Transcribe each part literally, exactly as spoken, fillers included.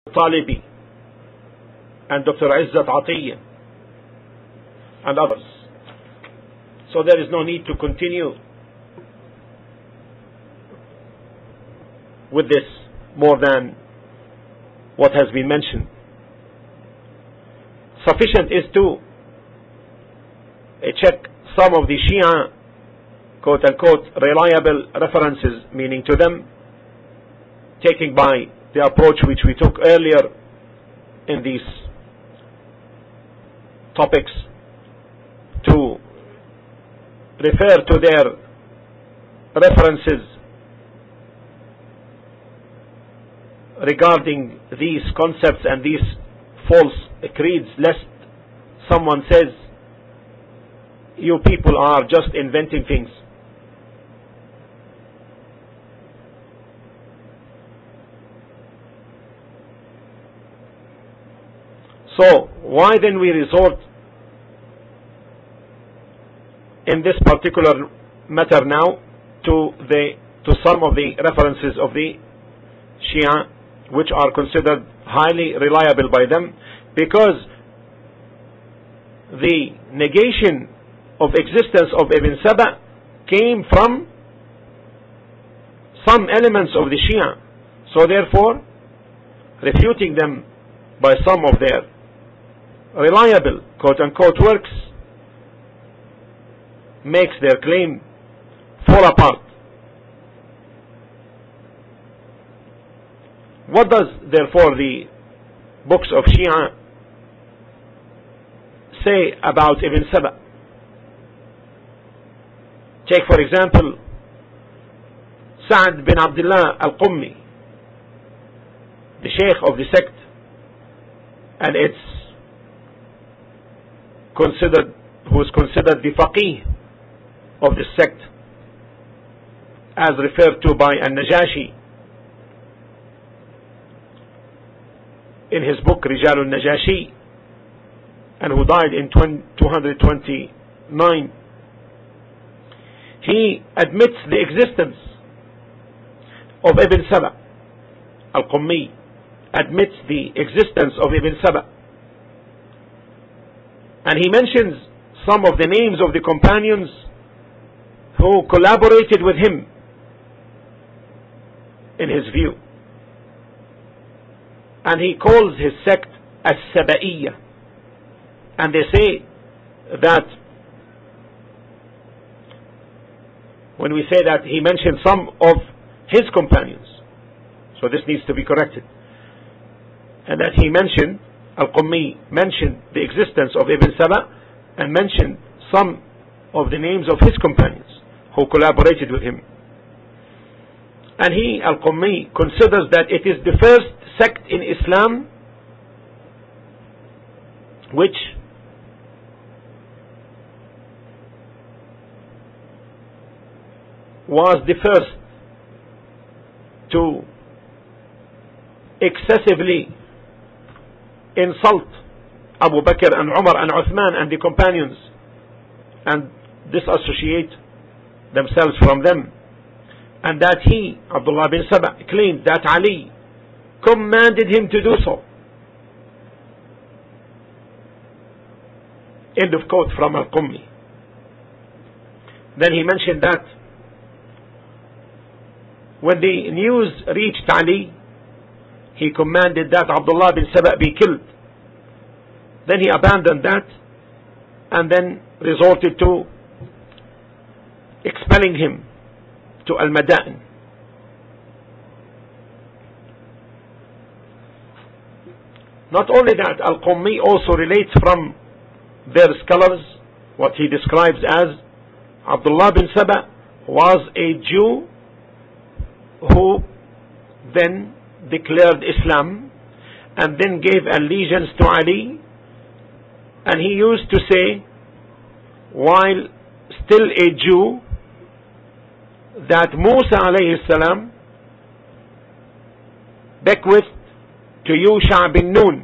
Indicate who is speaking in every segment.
Speaker 1: Talibi and Doctor Izzat Atiyya and others. So there is no need to continue with this more than what has been mentioned. Sufficient is to uh, check some of the Shia quote unquote reliable references, meaning to them, taking by the approach which we took earlier in these topics, to refer to their references regarding these concepts and these false creeds, lest someone says you people are just inventing things. So why then we resort in this particular matter now to the to some of the references of the Shia, which are considered highly reliable by them, because the negation of existence of Ibn Saba came from some elements of the Shia. So therefore, refuting them by some of their reliable quote unquote works makes their claim fall apart. What does therefore the books of Shia say about Ibn Saba? Take for example Sa'd bin Abdullah al-Qummi, the Sheikh of the sect, and it's considered, who is considered the faqih of the sect, as referred to by An-Najashi in his book Rijal al-Najashi, and who died in two hundred twenty-nine. He admits the existence of Ibn Saba. Al-Qummi admits the existence of Ibn Saba, and he mentions some of the names of the companions who collaborated with him in his view, and he calls his sect as-Sabaiyya, and they say that when we say that he mentioned some of his companions, so this needs to be corrected, and that he mentioned, Al-Qummi mentioned the existence of Ibn Saba and mentioned some of the names of his companions who collaborated with him. And he, Al-Qummi, considers that it is the first sect in Islam which was the first to excessively insult Abu Bakr and Umar and Uthman and the companions and disassociate themselves from them, and that he, Abdullah bin Saba, claimed that Ali commanded him to do so. End of quote from Al-Qummi. Then he mentioned that when the news reached Ali, he commanded that Abdullah bin Saba be killed. Then he abandoned that and then resorted to expelling him to Al-Mada'in. Not only that, Al-Qummi also relates from their scholars what he describes as Abdullah bin Saba was a Jew who then declared Islam and then gave allegiance to Ali, and he used to say while still a Jew that Musa alayhi salam bequeathed to Yusha bin Nun,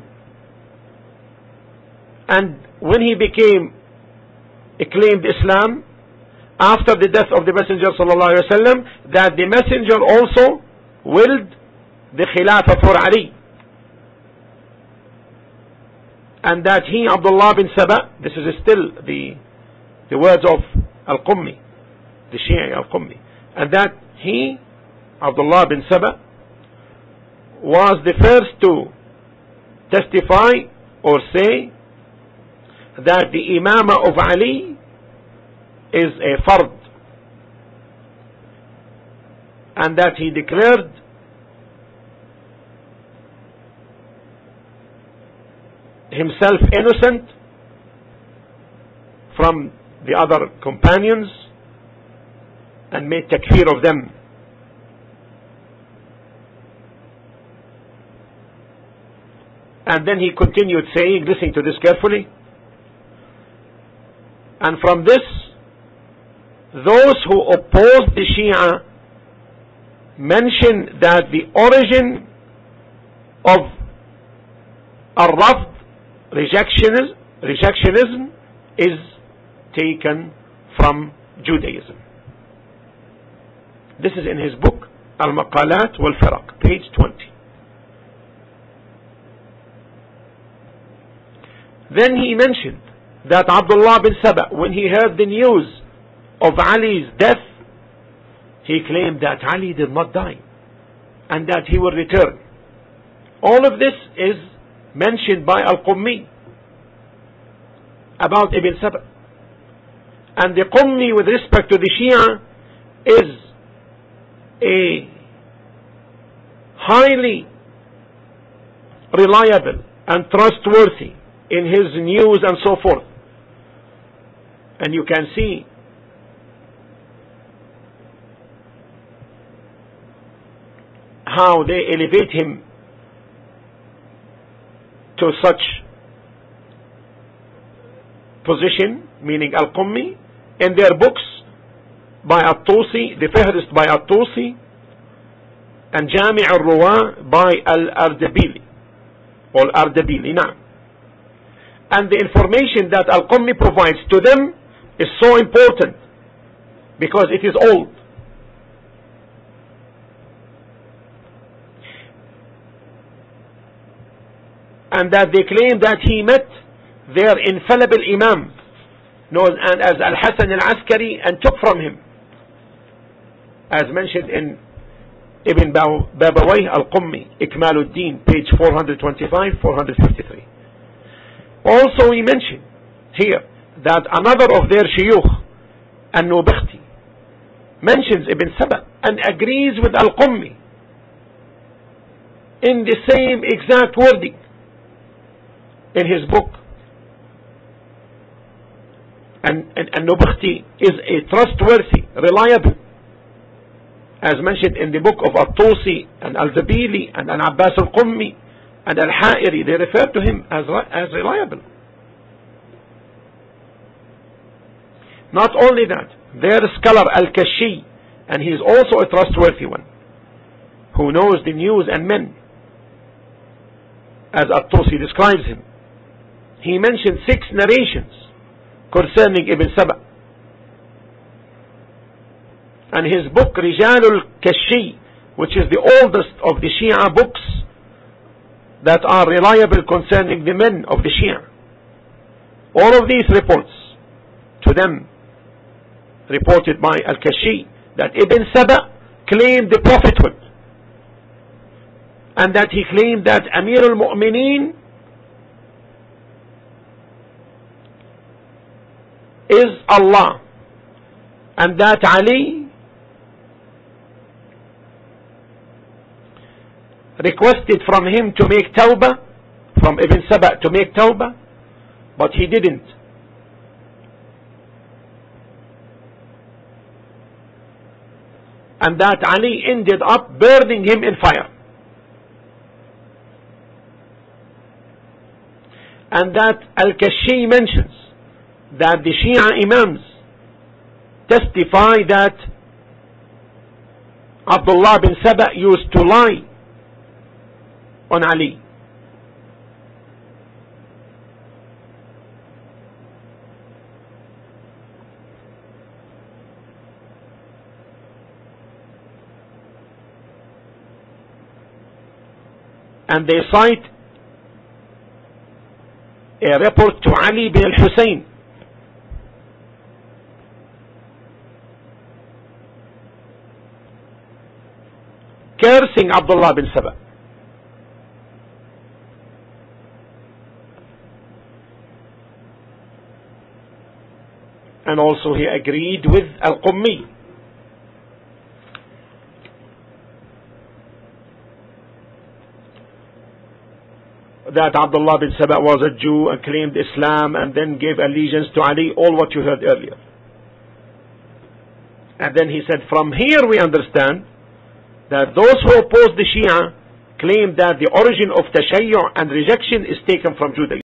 Speaker 1: and when he became acclaimed Islam after the death of the Messenger sallallahu alaihi wasallam, that the Messenger also willed the Khilafah for Ali. and that he, Abdullah bin Saba, this is still the the words of Al-Qummi, the Shia Al-Qummi, and that he, Abdullah bin Saba, was the first to testify or say that the Imamah of Ali is a fard, and that he declared himself innocent from the other companions and made takfir of them. And then he continued saying, listen to this carefully, and from this, those who oppose the Shia mention that the origin of Ar-Rafd, rejectionism, rejectionism is taken from Judaism. This is in his book Al-Maqalat wal-Firaq, page twenty. Then he mentioned that Abdullah bin Saba, when he heard the news of Ali's death, he claimed that Ali did not die and that he will return. All of this is mentioned by Al-Qummi about Ibn Saba. And the Qummi, with respect to the Shia, is a highly reliable and trustworthy in his news and so forth. And you can see how they elevate him to such position, meaning Al-Qummi, in their books by At-Tusi, the Fihrist by At-Tusi, and Jami' al-Ruwa by Al-Ardabili, or Ardabili, now. And the information that Al-Qummi provides to them is so important because it is old. And that they claim that he met their infallible Imam, known as Al-Hasan Al-Askari, and took from him, as mentioned in Ibn Babawayh Al-Qummi, Ikmaluddin, page four twenty-five, four fifty-three. Also he mentioned here that another of their shuyukh, An-Nubakhti, mentions Ibn Saba and agrees with Al-Qummi in the same exact wording in his book. And An-Nubakhti is a trustworthy, reliable, as mentioned in the book of At-Tusi and Al-Zabili and Al-Abbas Al-Qummi and Al-Ha'iri. They refer to him as, as reliable. Not only that, their scholar Al-Kashi, and he is also a trustworthy one, who knows the news and men, as At-Tusi describes him. He mentioned six narrations concerning Ibn Saba. And his book Rijalul Kashi, which is the oldest of the Shia books that are reliable concerning the men of the Shia. All of these reports to them, reported by Al-Kashi, that Ibn Saba claimed the prophethood, and that he claimed that Amir al-Mu'mineen is Allah, and that Ali requested from him to make tawbah, from Ibn Saba to make tawbah, but he didn't. And that Ali ended up burning him in fire. And that Al-Kashi mentions that the Shia Imams testify that Abdullah bin Saba used to lie on Ali. And they cite a report to Ali bin al-Hussein, cursing Abdullah bin Saba. And also he agreed with Al-Qummi. That Abdullah bin Saba was a Jew and claimed Islam and then gave allegiance to Ali, all what you heard earlier. And then he said, from here we understand that those who oppose the Shia claim that the origin of tashayyu' and rejection is taken from Judaism.